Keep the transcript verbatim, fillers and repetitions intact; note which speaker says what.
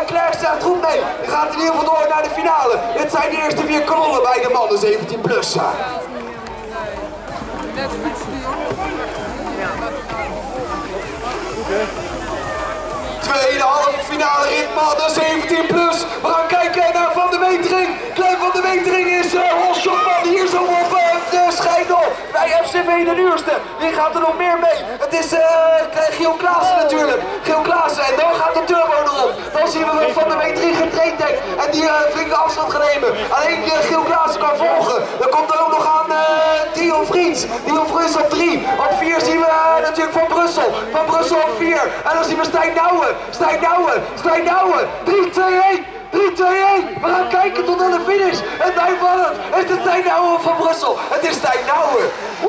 Speaker 1: Klerk staat goed mee. Die gaat in ieder geval door naar de finale. Dit zijn de eerste vier kanonnen bij de mannen zeventien plus. Tweede halve finale rit mannen zeventien plus. We gaan kijken naar Van de Wetering. Klein Van de Wetering is uh, Holschopman hier zo op uh, de schijndel bij F C V de Duurste. Wie gaat er nog meer mee? Het is uh, Giel Klaassen natuurlijk. Giel Klaassen en dan gaat de turbo erop. Dan zien we Van de Wetering getraind heeft en die uh, flinke afstand gaan nemen. Alleen uh, Giel Klaassen kan volgen. Dan komt er ook nog aan uh, Dion Vriends. Dion Vriends op drie. Op vier zien we uh, natuurlijk Van Brussel. Van Brussel op vier. En dan zien we Stijn Nouwen. Stijn Nouwen. Stijn Nouwen. drie, twee, één. drie, twee, één. We gaan kijken tot aan de finish. En bijvallend is het Stijn Nouwen van Brussel. Het is Stijn Nouwen.